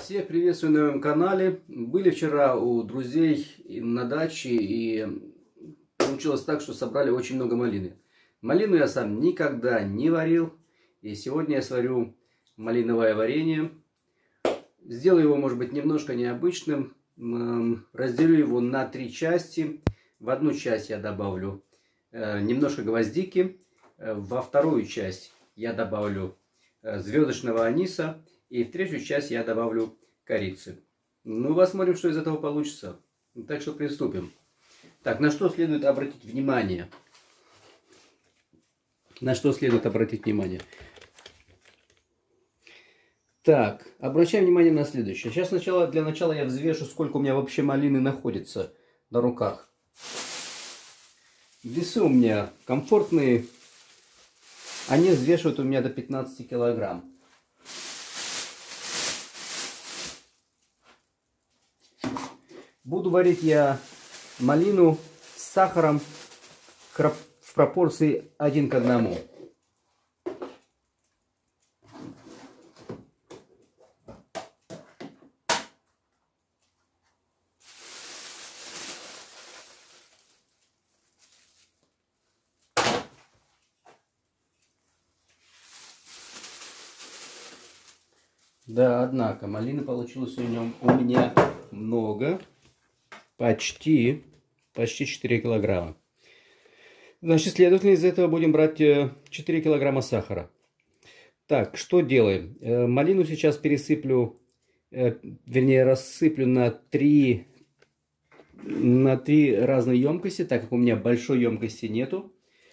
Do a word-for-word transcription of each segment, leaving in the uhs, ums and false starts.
Всех приветствую на моем канале. Были вчера у друзей на даче, и получилось так, что собрали очень много малины. Малину я сам никогда не варил, и сегодня я сварю малиновое варенье. Сделаю его, может быть, немножко необычным. Разделю его на три части. В одну часть я добавлю немножко гвоздики, во вторую часть я добавлю звездочного аниса, и в третью часть я добавлю корицы. Ну, посмотрим, что из этого получится. Так что приступим. Так, на что следует обратить внимание? На что следует обратить внимание? Так, обращаем внимание на следующее. Сейчас сначала, для начала я взвешу, сколько у меня вообще малины находится на руках. Весы у меня комфортные. Они взвешивают у меня до пятнадцати килограмм. Буду варить я малину с сахаром в пропорции один к одному. Да, однако, малины получилось у меня, у меня много. Почти, почти четыре килограмма. Значит, следовательно, из этого будем брать четыре килограмма сахара. Так, что делаем? Малину сейчас пересыплю, вернее, рассыплю на три, на три разные емкости, так как у меня большой емкости нету.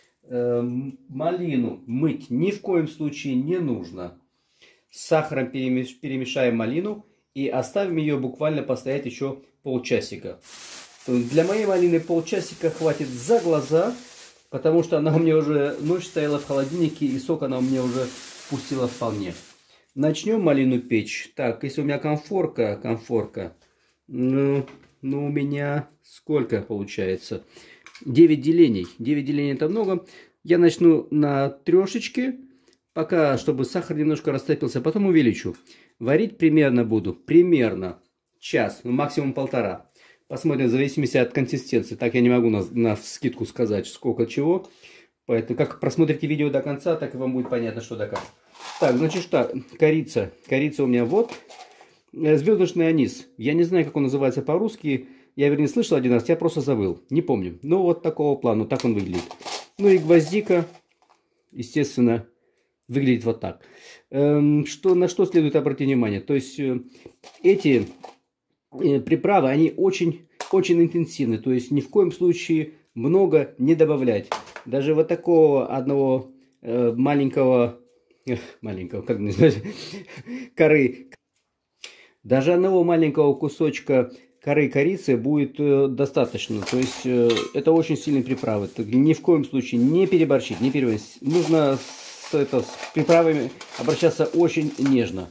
Малину мыть ни в коем случае не нужно. С сахаром перемешаем малину и оставим ее буквально постоять еще полчасика. Для моей малины полчасика хватит за глаза, потому что она у меня уже ночь стояла в холодильнике, и сок она у меня уже пустила вполне. Начнем малину печь. Так, если у меня конфорка, конфорка, ну, ну у меня сколько получается? девять делений. девять делений это много. Я начну на трешечке, пока, чтобы сахар немножко растопился, потом увеличу. Варить примерно буду, примерно час, ну, максимум полтора. Посмотрим, в зависимости от консистенции. Так я не могу на, на вскидку сказать, сколько чего. Поэтому, как просмотрите видео до конца, так и вам будет понятно, что да как. Так, значит, что? Корица. Корица у меня вот. Звездочный анис. Я не знаю, как он называется по-русски. Я, вернее, слышал один раз, я просто забыл. Не помню. Но вот такого плана, так он выглядит. Ну и гвоздика, естественно, выглядит вот так. Эм, что, на что следует обратить внимание? То есть, э, эти э, приправы, они очень, очень интенсивны. То есть, ни в коем случае много не добавлять. Даже вот такого одного э, маленького, э, маленького, как называется, коры. Даже одного маленького кусочка коры корицы будет э, достаточно. То есть, э, это очень сильные приправы. Так, ни в коем случае не переборщить, не переборщить. Нужно с, это, с приправами обращаться очень нежно.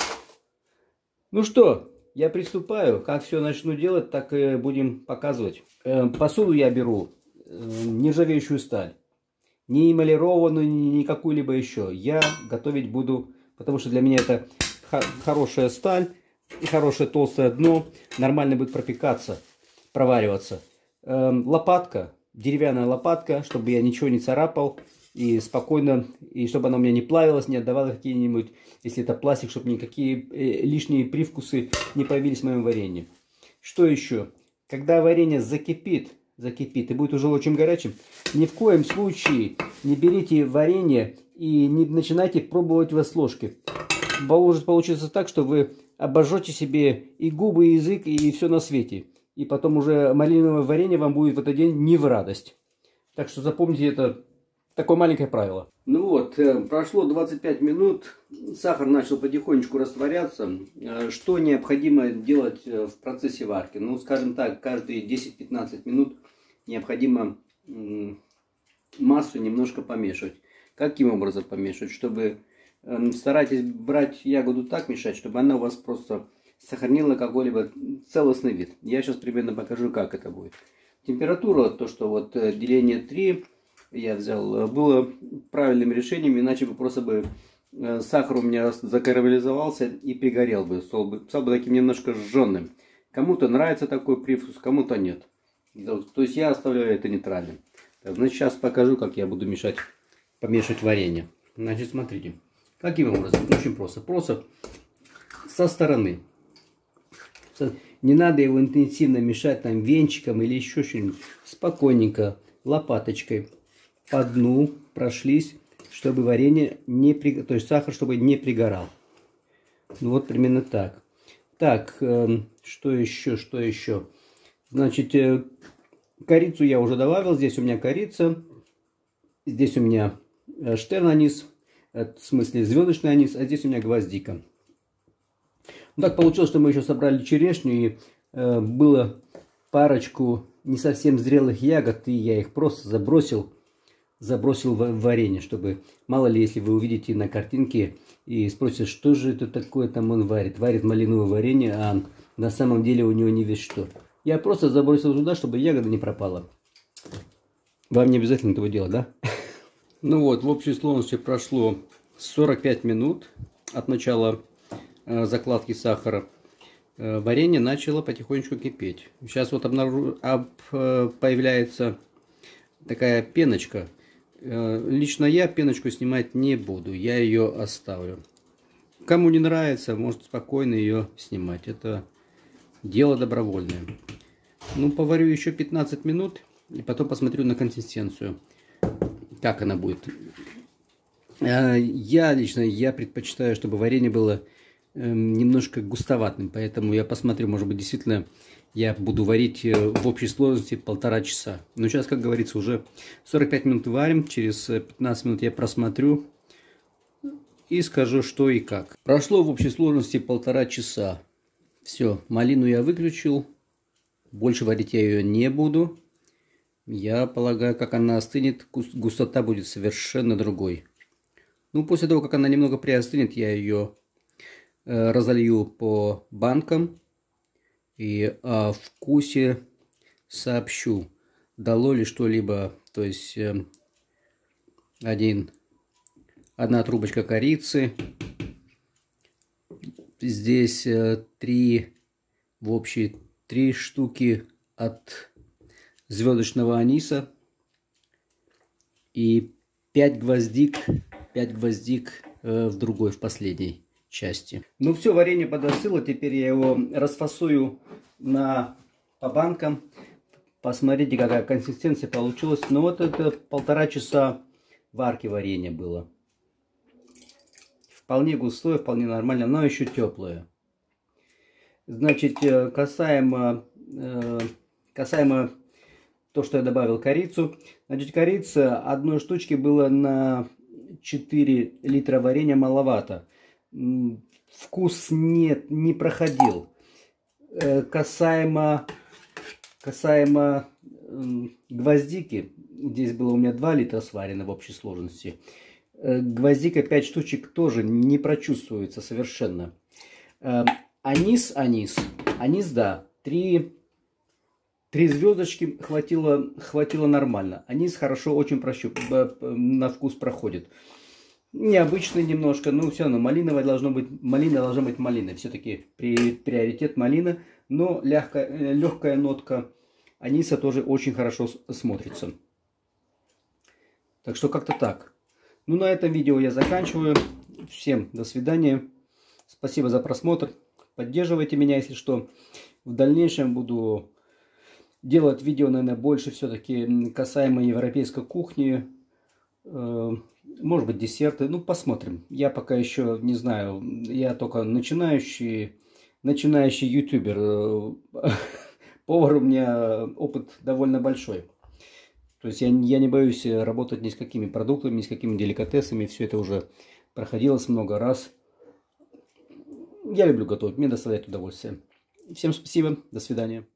Ну что, я приступаю. Как все начну делать, так и будем показывать. Э, посуду я беру э, нержавеющую сталь. Не эмалированную, ни какую-либо еще. Я готовить буду, потому что для меня это хорошая сталь. И хорошее толстое дно, нормально будет пропекаться, провариваться. Эм, лопатка, деревянная лопатка, чтобы я ничего не царапал. И спокойно, и чтобы она у меня не плавилась, не отдавала какие-нибудь, если это пластик, чтобы никакие э, лишние привкусы не появились в моем варенье. Что еще? Когда варенье закипит, закипит и будет уже очень горячим, ни в коем случае не берите варенье и не начинайте пробовать его с ложки. Может получиться так, что вы обожжете себе и губы, и язык, и все на свете. И потом уже малиновое варенье вам будет в этот день не в радость. Так что запомните это, такое маленькое правило. Ну вот, прошло двадцать пять минут, сахар начал потихонечку растворяться. Что необходимо делать в процессе варки? Ну, скажем так, каждые десять-пятнадцать минут необходимо массу немножко помешивать. Каким образом помешивать? Чтобы... Старайтесь брать ягоду так, мешать, чтобы она у вас просто сохранила какой-либо целостный вид. Я сейчас примерно покажу, как это будет. Температура, то что вот деление три я взял, было правильным решением, иначе бы просто бы сахар у меня закарамелизовался и пригорел бы. Стал бы, стал бы таким немножко жженым. Кому-то нравится такой привкус, кому-то нет. То есть я оставляю это нейтральным. Так, значит, сейчас покажу, как я буду мешать, помешать варенье. Значит, смотрите. Каким образом? Очень просто. Просто со стороны. Не надо его интенсивно мешать там венчиком или еще что-нибудь. Спокойненько, лопаточкой по дну прошлись, чтобы варенье не при... то есть сахар, чтобы не пригорал. Ну вот примерно так. Так, э, что еще, что еще? Значит, э, корицу я уже добавил. Здесь у меня корица. Здесь у меня э, штерн-анис. Э, в смысле звездочный анис. А здесь у меня гвоздика. Ну, так получилось, что мы еще собрали черешню. И э, было парочку не совсем зрелых ягод. И я их просто забросил. Забросил в варенье, чтобы, мало ли, если вы увидите на картинке и спросите, что же это такое там он варит. Варит малиновое варенье, а на самом деле у него не весь что. Я просто забросил туда, чтобы ягода не пропала. Вам не обязательно этого делать, да? Ну вот, в общей сложности прошло сорок пять минут от начала э, закладки сахара. Э, варенье начало потихонечку кипеть. Сейчас вот обнаружу, об, э, появляется такая пеночка. Лично я пеночку снимать не буду, я ее оставлю. Кому не нравится, может спокойно ее снимать. Это дело добровольное. Ну, поварю еще пятнадцать минут и потом посмотрю на консистенцию, как она будет. Я лично, я предпочитаю, чтобы варенье было немножко густоватым, поэтому я посмотрю, может быть, действительно я буду варить в общей сложности полтора часа. Но сейчас, как говорится, уже сорок пять минут варим. Через пятнадцать минут я просмотрю и скажу, что и как. Прошло в общей сложности полтора часа. Все, малину я выключил. Больше варить я ее не буду. Я полагаю, как она остынет, густота будет совершенно другой. Ну, после того, как она немного приостынет, я ее э, разолью по банкам. И о вкусе сообщу, дало ли что-либо, то есть э, один, одна трубочка корицы, здесь э, три, в общей три штуки от звездочного аниса и пять гвоздик, пять гвоздик э, в другой, в последней части. Ну все, варенье подостыло, теперь я его расфасую на, по банкам. Посмотрите, какая консистенция получилась. Ну вот это полтора часа варки варенья было. Вполне густое, вполне нормально, но еще теплое. Значит, касаемо, касаемо то, что я добавил корицу. Значит, корица одной штучки было на четыре литра варенья маловато. Вкус нет, не проходил. Касаемо, касаемо гвоздики, здесь было у меня два литра сварено в общей сложности. Гвоздика пять штучек тоже не прочувствуется совершенно. Анис, анис, анис, да, три, три звездочки хватило, хватило нормально. Анис хорошо очень прощуп, на вкус проходит. Необычный немножко, но все равно малиновая должно быть, малина должна быть малиной. Все-таки при, приоритет малина, но легкая, легкая нотка аниса тоже очень хорошо смотрится. Так что как-то так. Ну, на этом видео я заканчиваю. Всем до свидания. Спасибо за просмотр. Поддерживайте меня, если что. В дальнейшем буду делать видео, наверное, больше все-таки касаемо европейской кухни. Может быть, десерты. Ну, посмотрим. Я пока еще не знаю. Я только начинающий, начинающий ютубер. Повар у меня опыт довольно большой. То есть я, я не боюсь работать ни с какими продуктами, ни с какими деликатесами. Все это уже проходилось много раз. Я люблю готовить. Мне доставляет удовольствие. Всем спасибо. До свидания.